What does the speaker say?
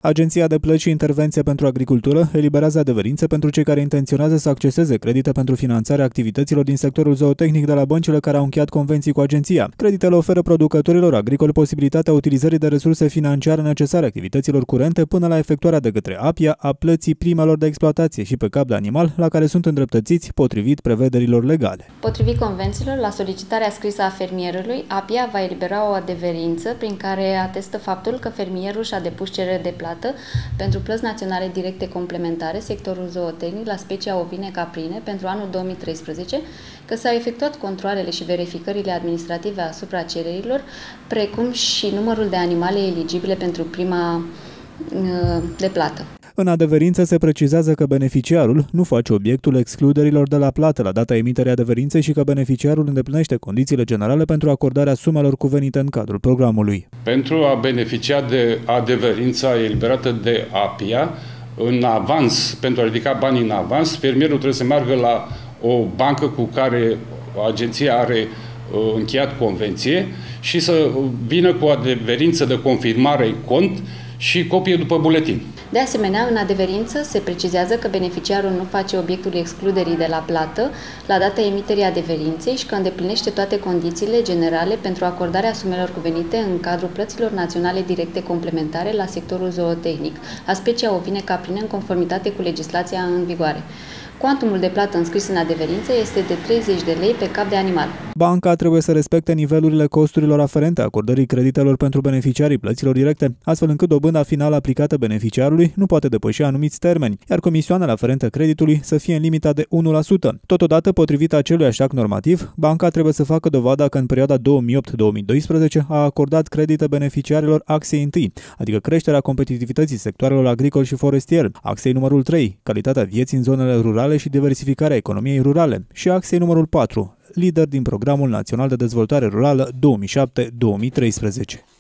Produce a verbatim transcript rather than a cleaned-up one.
Agenția de Plăți și Intervenție pentru Agricultură eliberează adeverințe pentru cei care intenționează să acceseze credite pentru finanțarea activităților din sectorul zootehnic de la băncile care au încheiat convenții cu agenția. Creditele oferă producătorilor agricoli posibilitatea utilizării de resurse financiare necesare activităților curente până la efectuarea de către A P I A a plății primelor de exploatație și pe cap de animal la care sunt îndreptățiți potrivit prevederilor legale. Potrivit convențiilor, la solicitarea scrisă a fermierului, A P I A va elibera o adeverință prin care atestă faptul că fermierul și-a depus cerere de plată pentru plăți naționale directe complementare, sectorul zootehnic, la specia ovine caprine pentru anul două mii treisprezece, că s-au efectuat controalele și verificările administrative asupra cererilor, precum și numărul de animale eligibile pentru prima de plată. În adeverință se precizează că beneficiarul nu face obiectul excluderilor de la plată la data emiterii adeverinței și că beneficiarul îndeplinește condițiile generale pentru acordarea sumelor cuvenite în cadrul programului. Pentru a beneficia de adeverința eliberată de A P I A, în avans, pentru a ridica banii în avans, fermierul trebuie să meargă la o bancă cu care agenția are încheiat convenție și să vină cu o adeverință de confirmare cont și copie după buletin. De asemenea, în adeverință se precizează că beneficiarul nu face obiectul excluderii de la plată la data emiterii adeverinței și că îndeplinește toate condițiile generale pentru acordarea sumelor cuvenite în cadrul plăților naționale directe complementare la sectorul zootehnic, la specia ovine caprine în conformitate cu legislația în vigoare. Cuantumul de plată înscris în adeverință este de treizeci de lei pe cap de animal. Banca trebuie să respecte nivelurile costurilor aferente acordării creditelor pentru beneficiarii plăților directe, astfel încât dobânda finală aplicată beneficiarului nu poate depăși anumiți termeni, iar comisioanele aferente creditului să fie în limita de unu la sută. Totodată, potrivit aceluiași act normativ, banca trebuie să facă dovada că în perioada două mii opt două mii doisprezece a acordat credite beneficiarilor axei întâi, adică creșterea competitivității sectoarelor agricol și forestier, axei numărul trei, calitatea vieții în zonele rurale și diversificarea economiei rurale, și axei numărul patru, lider din Programul Național de Dezvoltare Rurală două mii șapte două mii treisprezece.